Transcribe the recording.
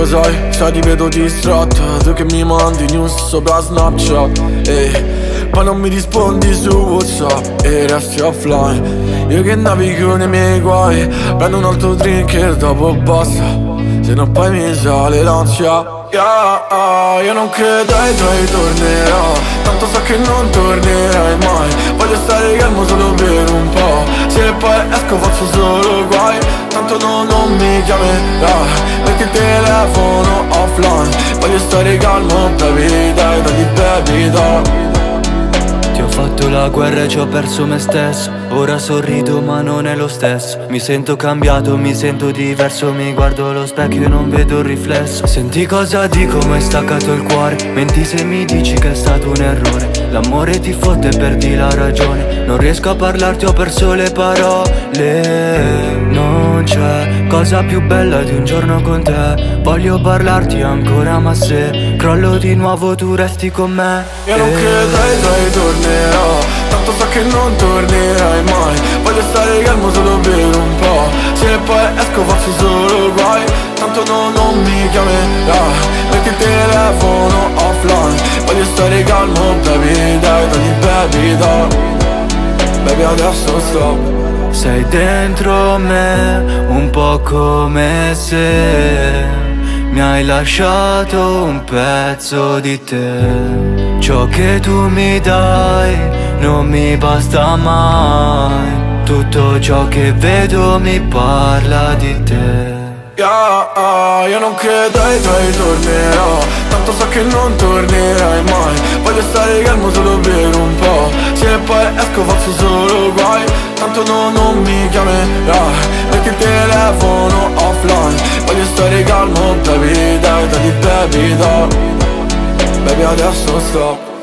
lo sai ti vedo distratta. Tu che mi mandi news sopra Snapchat poi non mi rispondi su WhatsApp e resti offline. Io che navigo nei miei guai, prendo un altro drink e dopo basta, se no poi mi sale l'ansia. Io non credo ai tuoi tornerò, tanto so che non tornerai mai. Voglio stare calmo solo per un po', se poi esco faccio solo guai. Tanto non mi chiamerai, metti il telefono offline. Voglio stare calmo, baby, dai, baby, dai. Ti ho fatto la guerra e ci ho perso me stesso. Ora sorrido ma non è lo stesso. Mi sento cambiato, mi sento diverso. Mi guardo allo specchio e non vedo il riflesso. Senti cosa dico, mi è staccato il cuore. Menti se mi dici che è stato un errore. L'amore ti fotte e perdi la ragione. Non riesco a parlarti, ho perso le parole. Non c'è cosa più bella di un giorno con te. Voglio parlarti ancora ma se crollo di nuovo tu resti con me. Io non credo ai tuoi tornerò, tanto so che non tornerai mai. Voglio stare calmo solo per un po', se poi esco faccio solo guai. Tanto non mi chiamerai, metti il telefono offline. Voglio stare calmo, baby, dai, baby, dai. Baby adesso stop. Sei dentro me, un po' come se mi hai lasciato un pezzo di te. Ciò che tu mi dai non mi basta mai. Tutto ciò che vedo mi parla di te. Io non credo ai tuoi tornerò, tanto so che non tornerai mai. Voglio stare calmo solo per un po', se poi esco faccio solo guai. Tanto non mi chiamerai, metti il telefono offline. Voglio stare calmo, baby, dai, baby, dai. Baby adesso stop.